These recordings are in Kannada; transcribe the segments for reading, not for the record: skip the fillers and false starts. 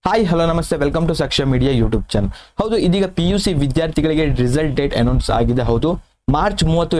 ಹಾಯ್ ಹಲೋ ನಮಸ್ತೆ welcome to Sakshya media YouTube channel. ಹೌದು, ಇದೀಗ PUC ವಿದ್ಯಾರ್ಥಿಗಳಿಗೆ ರಿಸಲ್ಟ್ ಡೇಟ್ ಅನೌನ್ಸ್ ಆಗಿದೆ. ಹೌದು, ಮಾರ್ಚ್ 30,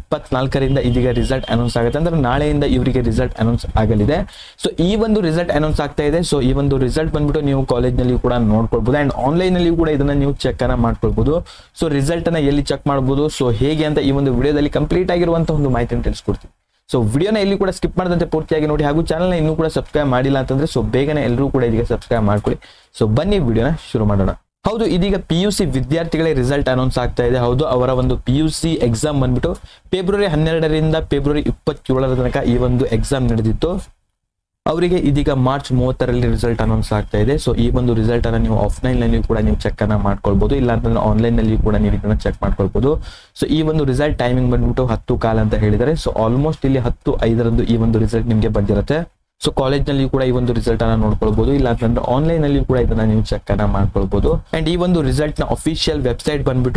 2024 ಇದೀಗ ರಿಸಲ್ಟ್ ಅನೌನ್ಸ್ ಆಗುತ್ತೆ. ಅಂದ್ರೆ ನಾಳೆಯಿಂದ ಇವರಿಗೆ ರಿಸಲ್ಟ್ ಅನೌನ್ಸ್ ಆಗಲಿದೆ. ಸೊ ಈ ಒಂದು ರಿಸಲ್ಟ್ ಅನೌನ್ಸ್ ಆಗ್ತಾ ಇದೆ. ಸೊ ಈ ಒಂದು ರಿಸಲ್ಟ್ ಬಂದ್ಬಿಟ್ಟು ನೀವು ಕಾಲೇಜ್ನಲ್ಲಿ ಕೂಡ ನೋಡ್ಕೊಳ್ಬಹುದು ಅಂಡ್ ಆನ್ಲೈನ್ ನಲ್ಲಿ ಕೂಡ ಇದನ್ನ ನೀವು ಚೆಕ್ ಅನ್ನ ಮಾಡ್ಕೊಳ್ಬಹುದು. ಸೊ ರಿಸಲ್ಟ್ ಅನ್ನ ಎಲ್ಲಿ ಚೆಕ್ ಮಾಡಬಹುದು, ಸೊ ಹೇಗೆ ಅಂತ ಈ ಒಂದು ವಿಡಿಯೋದಲ್ಲಿ ಕಂಪ್ಲೀಟ್ ಆಗಿರುವಂತಹ ಒಂದು ಮಾಹಿತಿಯನ್ನು ತಿಳಿಸ್ಕೊಡ್ತೀನಿ. ಸೊ ವಿಡಿಯೋನ ಎಲ್ಲಿ ಕೂಡ ಸ್ಕಿಪ್ ಮಾಡದಂತೆ ಪೂರ್ತಿಯಾಗಿ ನೋಡಿ, ಹಾಗೂ ಚಾನಲ್ನ ಇನ್ನೂ ಕೂಡ ಸಬ್ಸ್ಕ್ರೈಬ್ ಮಾಡಿಲ್ಲ ಅಂತಂದ್ರೆ ಸೊ ಬೇಗನೆ ಎಲ್ಲರೂ ಕೂಡ ಇದೀಗ ಸಬ್ಸ್ಕ್ರೈಬ್ ಮಾಡ್ಕೊಳ್ಳಿ. ಸೊ ಬನ್ನಿ ವಿಡಿಯೋನ ಶುರು ಮಾಡೋಣ. ಹೌದು, ಇದೀಗ PUC ವಿದ್ಯಾರ್ಥಿಗಳಿಗೆ ರಿಸಲ್ಟ್ ಅನೌನ್ಸ್ ಆಗ್ತಾ ಇದೆ. ಹೌದು, ಅವರ ಒಂದು PUC ಎಕ್ಸಾಮ್ ಬಂದ್ಬಿಟ್ಟು ಫೆಬ್ರವರಿ 12ರಿಂದ ಫೆಬ್ರವರಿ 27 ತನಕ ಈ ಒಂದು ಎಕ್ಸಾಮ್ ನಡೆದಿತ್ತು. ಅವರಿಗೆ ಇದೀಗ ಮಾರ್ಚ್ 30ರಲ್ಲಿ ರಿಸಲ್ಟ್ ಅನೌನ್ಸ್ ಆಗ್ತಾ ಇದೆ. ಸೊ ಈ ಒಂದು ರಿಸಲ್ಟ್ ಅನ್ನ ನೀವು ಆಫ್ಲೈನ್ ನಲ್ಲಿ ಕೂಡ ನೀವು ಚೆಕ್ ಅನ್ನ ಮಾಡ್ಕೊಳ್ಬಹುದು, ಇಲ್ಲ ಅಂತಂದ್ರೆ ಆನ್ಲೈನ್ ನಲ್ಲಿ ಕೂಡ ನೀವು ಇದನ್ನ ಚೆಕ್ ಮಾಡ್ಕೊಳ್ಬಹುದು. ಸೊ ಈ ಒಂದು ರಿಸಲ್ಟ್ ಟೈಮಿಂಗ್ ಬಂದ್ಬಿಟ್ಟು 10 ಅಂತ ಹೇಳಿದರೆ. ಸೊ ಆಲ್ಮೋಸ್ಟ್ ಇಲ್ಲಿ 10:05 ಈ ಒಂದು ರಿಸಲ್ಟ್ ನಿಮಗೆ ಬಂದಿರುತ್ತೆ. ಸೊ ಕಾಲೇಜ್ ನಲ್ಲಿ ಕೂಡ ಈ ಒಂದು ರಿಸಲ್ಟ್ ಅನ್ನ ನೋಡ್ಕೊಳ್ಬಹುದು, ಇಲ್ಲ ಅಂತಂದ್ರೆ ಆನ್ಲೈನ್ ನಲ್ಲಿ ಕೂಡ ಇದನ್ನ ನೀವು ಚೆಕ್ ಅನ್ನ ಮಾಡ್ಕೊಳ್ಬಹುದು. ಅಂಡ್ ಈ ಒಂದು ರಿಸಲ್ಟ್ ನ ಅಫಿಷಿಯಲ್ ವೆಬ್ಸೈಟ್ ಬಂದ್ಬಿಟ್ಟು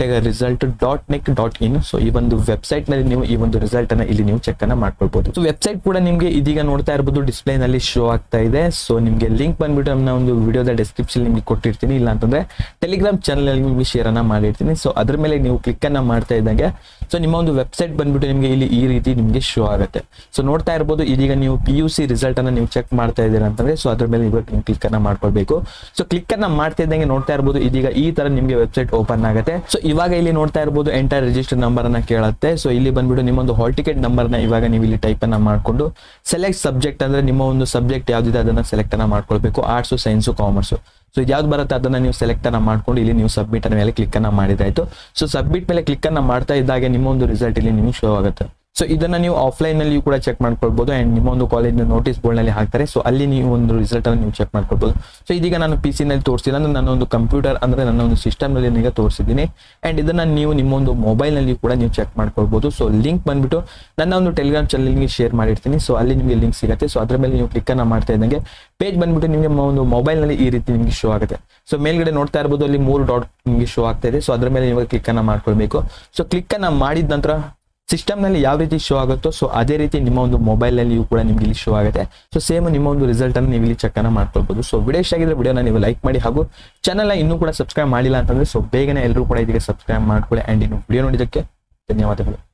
karnataka.nic.in. ಸೊ ಈ ಒಂದು ವೆಬ್ಸೈಟ್ ನಲ್ಲಿ ನೀವು ಈ ಒಂದು ರಿಸಲ್ಟ್ ಅನ್ನ ಇಲ್ಲಿ ನೀವು ಚೆಕ್ ಅನ್ನ ಮಾಡ್ಕೊಳ್ಬಹುದು. ಸೊ ವೆಬ್ಸೈಟ್ ಕೂಡ ನಿಮ್ಗೆ ಇದೀಗ ನೋಡ್ತಾ ಇರಬಹುದು ಡಿಸ್ಪ್ಲೇ ನಲ್ಲಿ ಶೋ ಆಗ್ತಾ ಇದೆ. ಸೊ ನಿಮ್ಗೆ ಲಿಂಕ್ ಬಂದ್ಬಿಟ್ಟು ನಮ್ಮ ಒಂದು ವಿಡಿಯೋದ ಡಿಸ್ಕ್ರಿಪ್ಷನ್ ನಿಮ್ಗೆ ಕೊಟ್ಟಿರ್ತೀನಿ, ಇಲ್ಲ ಅಂತಂದ್ರೆ ಟೆಲಿಗ್ರಾಮ್ ಚಾನಲ್ ಅಲ್ಲಿ ನಿಮ್ಗೆ ಶೇರ್ ಅನ್ನ ಮಾಡಿರ್ತೀನಿ. ಸೊ ಅದ್ರ ಮೇಲೆ ನೀವು ಕ್ಲಿಕ್ ಅನ್ನ ಮಾಡ್ತಾ ಇದ್ದಂಗೆ ಸೊ ನಿಮ್ಮ ಒಂದು ವೆಬ್ಸೈಟ್ ಬಂದ್ಬಿಟ್ಟು ನಿಮ್ಗೆ ಇಲ್ಲಿ ಈ ರೀತಿ ನಿಮ್ಗೆ ಶೋ ಆಗುತ್ತೆ. ಸೊ ನೋಡ್ತಾ ಇರಬಹುದು ಇದೀಗ ನೀವು PUC ರಿಸಲ್ಟ್ ಅನ್ನ ನೀವು ಚೆಕ್ ಮಾಡ್ತಾ ಇದ್ದೀರಾ ಅಂತಂದ್ರೆ ಸೊ ಅದ್ರ ಮೇಲೆ ನೀವು ಕ್ಲಿಕ್ ಅನ್ನ ಮಾಡ್ಕೊಳ್ಬೇಕು. ಸೊ ಕ್ಲಿಕ್ ಅನ್ನ ಮಾಡ್ತಾ ಇದ್ದಂಗೆ ನೋಡ್ತಾ ಇರಬಹುದು ಇದೀಗ ಈ ತರ ನಿಮ್ಗೆ ವೆಬ್ಸೈಟ್ ಓಪನ್ ಆಗುತ್ತೆ. ಸೊ ಇವಾಗ ಇಲ್ಲಿ ನೋಡ್ತಾ ಇರಬಹುದು ಎಂಟರ್ ರಿಜಿಸ್ಟರ್ ನಂಬರ್ ಅನ್ನ ಕೇಳುತ್ತೆ. ಸೊ ಇಲ್ಲಿ ಬಂದ್ಬಿಟ್ಟು ನಿಮ್ಮ ಒಂದು ಹಾಲ್ ಟಿಕೆಟ್ ನಂಬರ್ ನ ಇವಾಗ ನೀವು ಇಲ್ಲಿ ಟೈಪ್ ಅನ್ನ ಮಾಡ್ಕೊಂಡು ಸೆಲೆಕ್ಟ್ ಸಬ್ಜೆಕ್ಟ್ ಅಂದ್ರೆ ನಿಮ್ಮ ಒಂದು ಸಬ್ಜೆಕ್ಟ್ ಯಾವ್ದಿದೆ ಅದನ್ನ ಸೆಲೆಕ್ಟ್ ಅನ್ನ ಮಾಡ್ಕೊಳ್ಬೇಕು. Arts, science, commerce. ಸೊ ಯಾವ್ದು ಬರುತ್ತೆ ಅದನ್ನ ನೀವು ಸೆಲೆಕ್ಟ್ ಅನ್ನ ಮಾಡ್ಕೊಂಡು ಇಲ್ಲಿ ನೀವು ಸಬ್ಮಿಟ್ ಅನ್ನ ಮೇಲೆ ಕ್ಲಿಕ್ ಅನ್ನ ಮಾಡಿದಾಯ್ತು. ಸೊ ಸಬ್ಮಿಟ್ ಮೇಲೆ ಕ್ಲಿಕ್ ಅನ್ನ ಮಾಡ್ತಾ ಇದ್ದಾಗ ನಿಮ್ಮ ಒಂದು ರಿಸಲ್ಟ್ ಇಲ್ಲಿ ನಿಮಗೆ ಶೋ ಆಗುತ್ತೆ. ಸೊ ಇದನ್ನ ನೀವು ಆಫ್ಲೈನ್ ನಲ್ಲಿ ಕೂಡ ಚೆಕ್ ಮಾಡ್ಕೊಳ್ಬಹುದು ಅಂಡ್ ನಿಮ್ಮ ಒಂದು ಕಾಲೇಜ್ ನೋಟಿಸ್ ಬೋರ್ಡ್ ನಲ್ಲಿ ಹಾಕ್ತಾರೆ. ಸೊ ಅಲ್ಲಿ ನೀವು ಒಂದು ರಿಸಲ್ಟ್ ಅನ್ನು ನೀವು ಚೆಕ್ ಮಾಡ್ಕೊಳ್ಬಹುದು. ಸೊ ಇದೀಗ ನಾನು PC ನಲ್ಲಿ ತೋರಿಸಿಲ್ಲ, ಅಂದ್ರೆ ನನ್ನ ಒಂದು ಕಂಪ್ಯೂಟರ್ ಅಂದ್ರೆ ನನ್ನ ಒಂದು ಸಿಸ್ಟಮ್ ನಲ್ಲಿ ಈಗ ತೋರಿಸಿದ್ದೀನಿ. ಅಂಡ್ ಇದನ್ನ ನೀವು ನಿಮ್ಮ ಒಂದು ಮೊಬೈಲ್ ನಲ್ಲಿ ಕೂಡ ನೀವು ಚೆಕ್ ಮಾಡ್ಕೊಳ್ಬಹುದು. ಸೊ ಲಿಂಕ್ ಬಂದ್ಬಿಟ್ಟು ನನ್ನ ಒಂದು ಟೆಲಿಗ್ರಾಮ್ ಚಾನಲ್ ನಿಮಗೆ ಶೇರ್ ಮಾಡಿರ್ತೀನಿ. ಸೊ ಅಲ್ಲಿ ನಿಮಗೆ ಲಿಂಕ್ ಸಿಗುತ್ತೆ. ಸೊ ಅದ್ರ ಮೇಲೆ ನೀವು ಕ್ಲಿಕ್ ಅನ್ನ ಮಾಡ್ತಾ ಇದ್ದಂಗೆ ಪೇಜ್ ಬಂದ್ಬಿಟ್ಟು ನಿಮಗೆ ಒಂದು ಮೊಬೈಲ್ ನಲ್ಲಿ ಈ ರೀತಿ ನಿಮಗೆ ಶೋ ಆಗುತ್ತೆ. ಸೊ ಮೇಲ್ಗಡೆ ನೋಡ್ತಾ ಇರಬಹುದು ಅಲ್ಲಿ 3 ಡಾಟ್ ನಿಮಗೆ ಶೋ ಆಗ್ತಾ ಇದೆ. ಸೊ ಅದ್ರ ಮೇಲೆ ನೀವು ಕ್ಲಿಕ್ ಅನ್ನ ಮಾಡ್ಕೊಳ್ಬೇಕು. ಸೊ ಕ್ಲಿಕ್ ಅನ್ನ ಮಾಡಿದ ನಂತರ ಸಿಸ್ಟಮ್ ನಲ್ಲಿ ಯಾವ ರೀತಿ ಶೋ ಆಗುತ್ತೋ ಸೊ ಅದೇ ರೀತಿ ನಿಮ್ಮ ಒಂದು ಮೊಬೈಲ್ ನಲ್ಲಿ ಕೂಡ ನಿಮ್ಗೆ ಇಲ್ಲಿ ಶೋ ಆಗುತ್ತೆ. ಸೊ ಸೇಮ್ ನಿಮ್ಮ ಒಂದು ರಿಸಲ್ಟ್ ಅನ್ನು ನೀವು ಇಲ್ಲಿ ಚೆಕ್ ಅನ್ನ ಮಾಡ್ಕೊಳ್ಬಹುದು. ಸೊ ವಿಡಿಯೋ ಇಷ್ಟ ಆಗಿದ್ರೆ ವಿಡಿಯೋನ ನೀವು ಲೈಕ್ ಮಾಡಿ, ಹಾಗೂ ಚಾನಲ್ ಇನ್ನೂ ಕೂಡ ಸಬ್ಸ್ಕ್ರೈಬ್ ಮಾಡಿಲ್ಲ ಅಂತಂದ್ರೆ ಸೊ ಬೇಗನೆ ಎಲ್ಲರೂ ಕೂಡ ಇದಕ್ಕೆ ಸಬ್ಸ್ಕ್ರೈಬ್ ಮಾಡ್ಕೊಳ್ಳಿ. ಅಂಡ್ ಇನ್ನು ವಿಡಿಯೋ ನೋಡಿದ್ದಕ್ಕೆ ಧನ್ಯವಾದಗಳು.